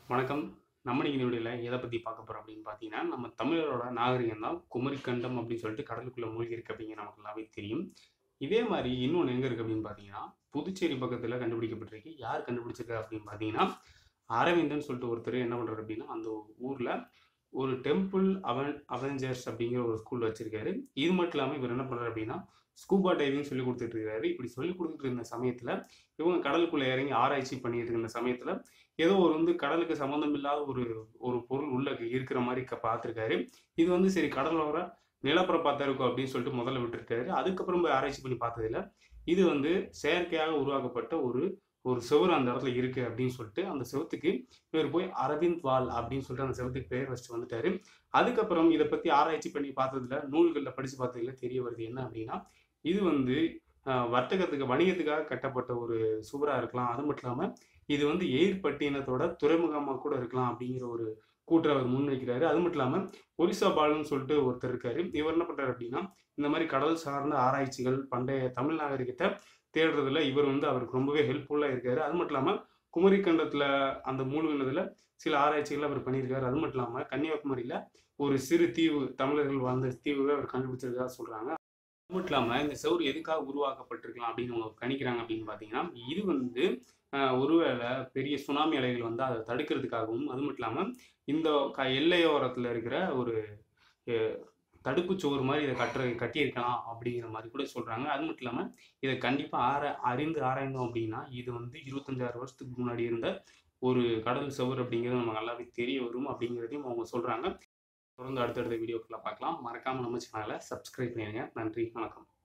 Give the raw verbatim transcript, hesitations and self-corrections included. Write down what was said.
வணக்கம். நம்ம இன்னைக்கு இந்த வீடியோல எத பத்தி பார்க்க போறோம் அப்படின்னு பார்த்தீங்கன்னா, நம்ம தமிழரோட நாகரிகம் தான் குமரிக்கண்டம் அப்படின்னு சொல்லிட்டு கடலுக்குள்ள மூழ்கி இருக்கு அப்படிங்கிறது நமக்கு நல்லாவே தெரியும். இதே மாரி இன்னொன்னு எங்க இருக்கு அப்படின்னு பார்த்தீங்கன்னா, புதுச்சேரி பக்கத்துல கண்டுபிடிக்கப்பட்டிருக்கு. யார் கண்டுபிடிச்சிருக்கா அப்படின்னு பார்த்தீங்கன்னா, அரவிந்தன் சொல்லிட்டு ஒருத்தர் என்ன பண்றாரு அப்படின்னா, அந்த ஊர்ல ஒரு டெம்பிள் அவென் அவெஞ்சர்ஸ் அப்படிங்கிற ஒரு ஸ்கூல் வச்சிருக்காரு. இது மட்டும் இல்லாம இவர் என்ன பண்றாரு அப்படின்னா, ஸ்கூபா டைவிங் சொல்லிக் குடுத்துட்டு இருக்காரு. இப்படி சொல்லிக் குடுத்துட்டு இருந்த சமயத்துல, இவங்க கடலுக்குள்ள இறங்கி ஆராய்ச்சி பண்ணிட்டு இருந்த சமயத்துல, ஏதோ ஒரு வந்து கடலுக்கு சம்மந்தம் இல்லாத ஒரு ஒரு பொருள் உள்ள இருக்கிற மாரி க பார்த்துருக்காரு. இது வந்து சரி கடலோர நிலப்பரப்பா தான் இருக்கும் அப்படின்னு சொல்லிட்டு முதல்ல விட்டுருக்காரு. அதுக்கப்புறம் போய் ஆராய்ச்சி பண்ணி பார்த்ததுல, இது வந்து செயற்கையாக உருவாக்கப்பட்ட ஒரு ஒரு சுவர் அந்த இடத்துல இருக்கு அப்படின்னு சொல்லிட்டு, அந்த செவுத்துக்கு இவர் போய் அரவிந்த் வால் அப்படின்னு சொல்லிட்டு அந்த செவுத்துக்கு பெயர் வச்சுட்டு வந்துட்டாரு. அதுக்கப்புறம் இத பத்தி ஆராய்ச்சி பண்ணி பார்த்ததுல, நூல்கள்ல படிச்சு பார்த்ததுல தெரிய வருது என்ன அப்படின்னா, இது வந்து அ வர்த்தகத்துக்கு வணிகத்துக்காக கட்டப்பட்ட ஒரு சுவரா இருக்கலாம். அது மட்டும் இல்லாம, இது வந்து எயிர் பட்டினத்தோட துறைமுகமா கூட இருக்கலாம் அப்படிங்கிற ஒரு கூற்ற அவர் முன்வைக்கிறாரு. அது மட்டும் இல்லாம, ஒரிசா பாலுன்னு சொல்லிட்டு ஒருத்தர் இருக்காரு. இவர் என்ன பண்றாரு அப்படின்னா, இந்த மாரி கடல் சார்ந்த ஆராய்ச்சிகள், பண்டைய தமிழ் நாகரிகத்த தேடுறதுல இவர் வந்து அவருக்கு ரொம்பவே ஹெல்ப்ஃபுல்லா இருக்காரு. அது மட்டும் இல்லாம, குமரி கண்டத்துல அந்த மூழ்குனதுல சில ஆராய்ச்சிகள் அவர் பண்ணியிருக்காரு. அது மட்டும் இல்லாம, கன்னியாகுமரியில ஒரு சிறு தீவு தமிழர்கள் வாழ்ந்த தீவுவ அவர் கண்டுபிடிச்சதா சொல்றாங்க. அது மட்டும் இல்லாம, இந்த சுவர் எதுக்காக உருவாக்கப்பட்டிருக்கலாம் அப்படின்னு அவங்க கணிக்கிறாங்க அப்படின்னு பார்த்தீங்கன்னா, இது வந்து அ ஒருவேள பெரிய சுனாமி அலைகள் வந்தா அத தடுக்கிறதுக்காகவும், அது மட்டும் இல்லாம இந்த க எல்லையோரத்துல இருக்கிற ஒரு எ தடுப்பு சுவர் மாரி இத கட்டுற கட்டியிருக்கலாம் அப்படிங்கிற மாரி கூட சொல்றாங்க. அது மட்டும் இல்லாம, இத கண்டிப்பா ஆர அறிந்து ஆராய்ந்தோம் அப்படின்னா, இது வந்து இருபத்தி ஐந்து, ஆறு வருஷத்துக்கு முன்னாடி இருந்த ஒரு கடல் சுவர் அப்படிங்கிறது நமக்கு நல்லாவே தெரிய வரும் அப்படிங்கிறதையும் அவங்க சொல்றாங்க. தொடர்ந்து அடுத்தடுத்த வீடியோக்கள பார்க்கலாம். மறக்காம நம்ம சேனல சப்ஸ்கிரைப் பண்ணிருங்க. நன்றி, வணக்கம்.